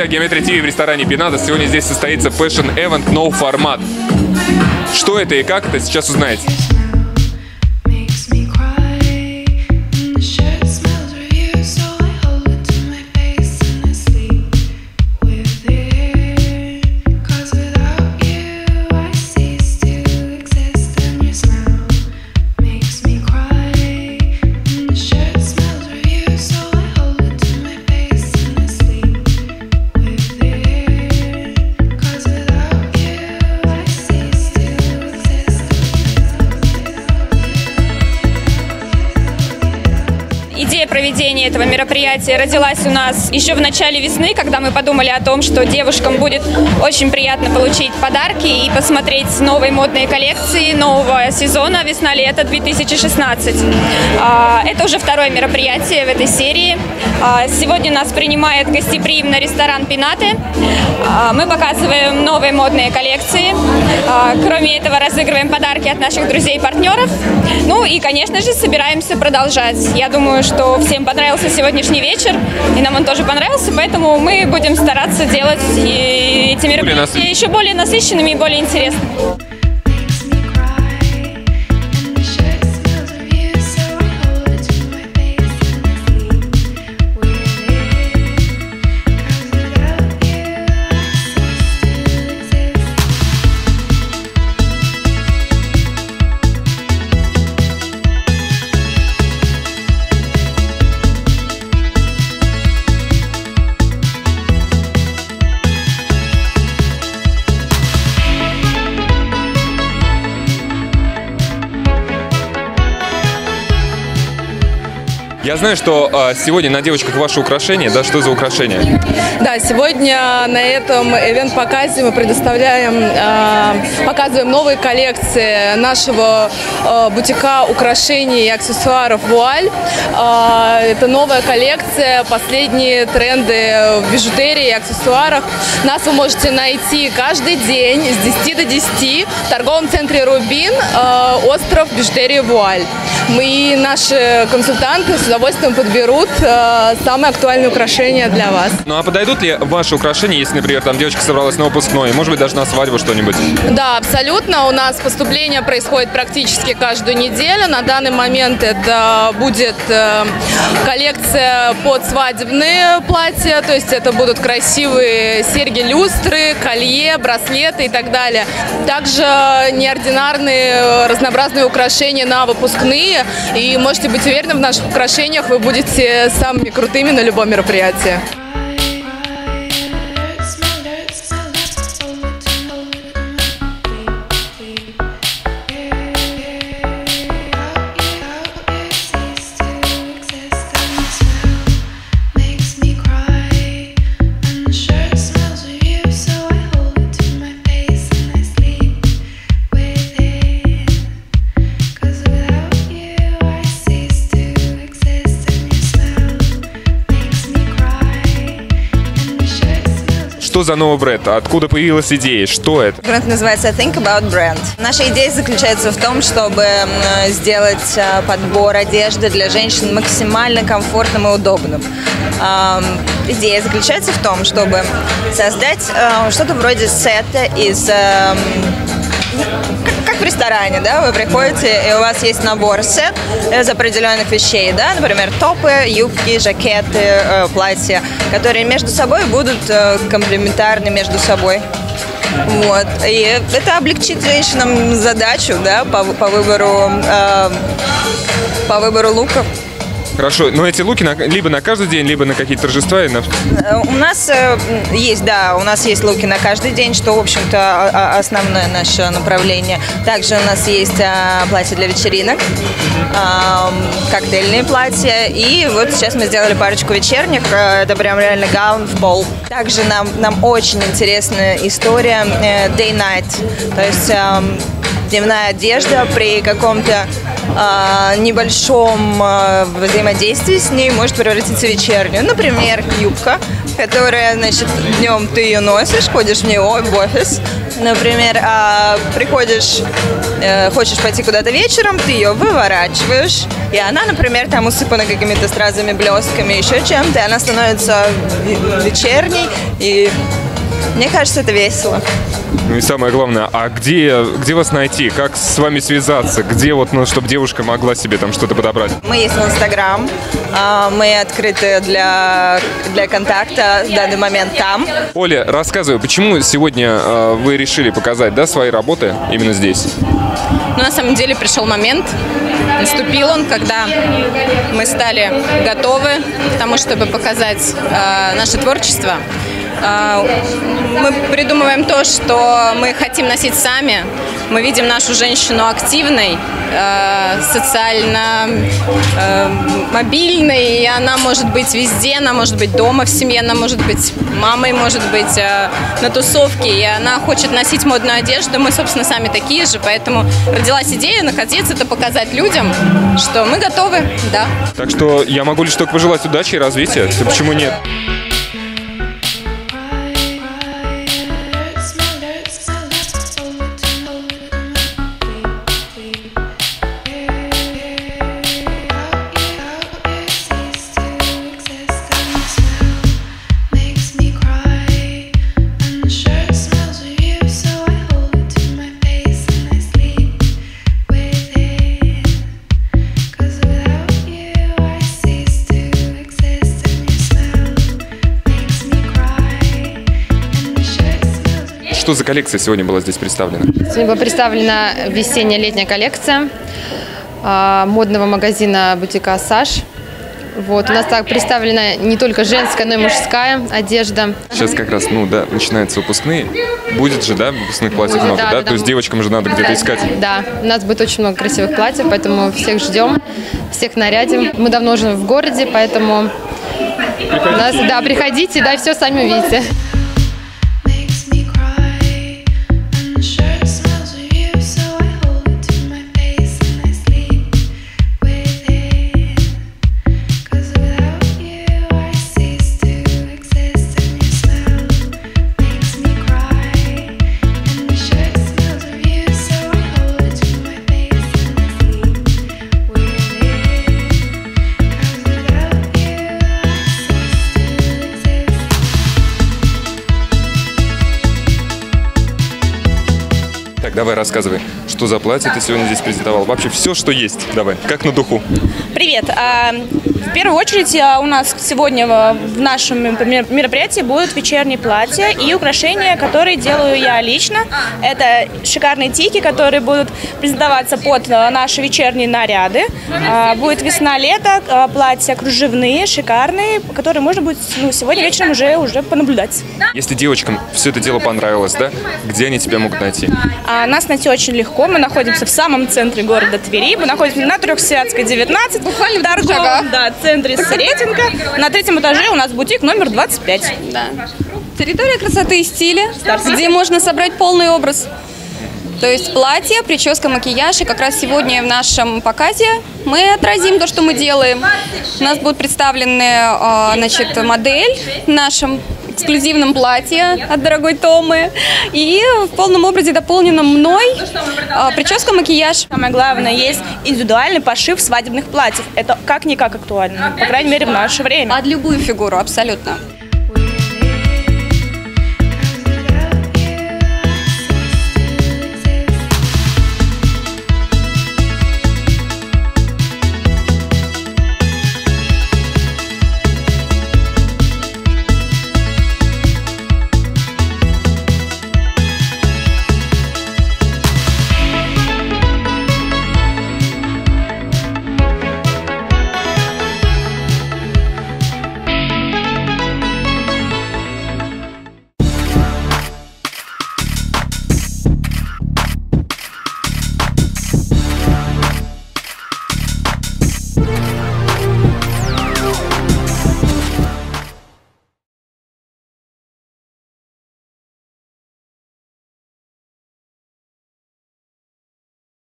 друзья, Geometry TV в ресторане Пината. Сегодня здесь состоится Fashion Event No Format. Что это и как это, сейчас узнаете. Идея проведения этого мероприятия родилась у нас еще в начале весны, когда мы подумали о том, что девушкам будет очень приятно получить подарки и посмотреть новые модные коллекции нового сезона весна-лето 2016. Это уже второе мероприятие в этой серии. Сегодня нас принимает гостеприимно ресторан Пинаты. Мы показываем новые модные коллекции. Кроме этого, разыгрываем подарки от наших друзей и партнеров. Ну и, конечно же, собираемся продолжать. Я думаю, что всем понравился сегодняшний вечер, и нам он тоже понравился, поэтому мы будем стараться делать эти мероприятия еще более насыщенными и более интересными. Я знаю, что сегодня на девочках ваши украшения, да, что за украшения? Да, сегодня на этом ивент-показе мы показываем новые коллекции нашего бутика украшений и аксессуаров «Вуаль». Это новая коллекция, последние тренды в бижутерии и аксессуарах. Нас вы можете найти каждый день с 10 до 10 в торговом центре «Рубин», остров бижутерии «Вуаль». Мы и наши консультанты с удовольствием подберут самые актуальные украшения для вас. Ну а подойдут ли ваши украшения, если, например, там девочка собралась на выпускной, может быть, даже на свадьбу что-нибудь? Да, абсолютно. У нас поступление происходит практически каждую неделю. На данный момент это будет коллекция под свадебные платья, то есть это будут красивые серьги-люстры, колье, браслеты и так далее. Также неординарные разнообразные украшения на выпускные. И можете быть уверены, в наших украшениях вы будете самыми крутыми на любом мероприятии. Что за новый бренд? Откуда появилась идея? Что это? Бренд называется Think About Brand. Наша идея заключается в том, чтобы сделать подбор одежды для женщин максимально комфортным и удобным. Идея заключается в том, чтобы создать что-то вроде сета из... Как в ресторане, да, вы приходите, и у вас есть набор сет из определенных вещей, да, например, топы, юбки, жакеты, платья, которые между собой будут комплементарны между собой. Вот. И это облегчит женщинам задачу, да, по выбору луков. Хорошо, но эти луки либо на каждый день, либо на какие-то торжества? У нас есть луки на каждый день, что, в общем-то, основное наше направление. Также у нас есть платья для вечеринок, коктейльные платья. И вот сейчас мы сделали парочку вечерних. Это прям реально гаун в пол. Также нам очень интересная история day-night. То есть дневная одежда при каком-то небольшом взаимодействии с ней может превратиться в вечернюю. Например, юбка которая, значит, днем ты ее носишь, ходишь в нее в офис, например, а приходишь, хочешь пойти куда-то вечером, ты ее выворачиваешь, и она, например, там усыпана какими-то стразами, блестками, еще чем-то, и она становится вечерней, и мне кажется, это весело. Ну и самое главное, а где вас найти? Как с вами связаться? Где вот, ну, чтобы девушка могла себе там что-то подобрать? Мы есть в Инстаграм, мы открыты для контакта в данный момент там. Оля, рассказывай, почему сегодня вы решили показать, да, свои работы именно здесь? Ну, на самом деле пришел момент, наступил он, когда мы стали готовы к тому, чтобы показать наше творчество. Мы придумываем то, что мы хотим носить сами. Мы видим нашу женщину активной, социально мобильной, и она может быть везде, она может быть дома в семье, она может быть мамой, может быть на тусовке, и она хочет носить модную одежду. Мы, собственно, сами такие же, поэтому родилась идея, наконец, это показать людям, что мы готовы, да. Так что я могу лишь только пожелать удачи и развития, почему нет? Что за коллекция сегодня была здесь представлена? Сегодня была представлена весенне-летняя коллекция модного магазина бутика «Саш». Вот, у нас так представлена не только женская, но и мужская одежда. Сейчас как раз, ну да, начинаются выпускные. Будет же, да, выпускных платьев много, да? То есть девочкам же надо где-то искать. Да, у нас будет очень много красивых платьев, поэтому всех ждем, всех нарядим. Мы давно уже в городе, поэтому приходите, да, все сами увидите. Так, давай рассказывай, что за платье ты сегодня здесь презентовал? Вообще все, что есть. Давай, как на духу. Привет. В первую очередь у нас сегодня в нашем мероприятии будут вечерние платья и украшения, которые делаю я лично. Это шикарные тики, которые будут презентоваться под наши вечерние наряды. Будет весна-лето, платья кружевные, шикарные, которые можно будет сегодня вечером уже понаблюдать. Если девочкам все это дело понравилось, да, где они тебя могут найти? Нас найти очень легко. Мы находимся в самом центре города Твери. Мы находимся на Трехсвятской, 19. Буквально в торговом центре Сретенка. На 3-м этаже у нас бутик номер 25. Да. Территория красоты и стиля, где можно собрать полный образ. То есть платье, прическа, макияж. И как раз сегодня в нашем показе мы отразим то, что мы делаем. У нас будут представлены, модель в нашем эксклюзивном платье от дорогой Томы. И в полном образе дополнено мной прическа, макияж. Самое главное, есть индивидуальный пошив свадебных платьев. Это как-никак актуально, по крайней мере, в наше время. Под любую фигуру, абсолютно.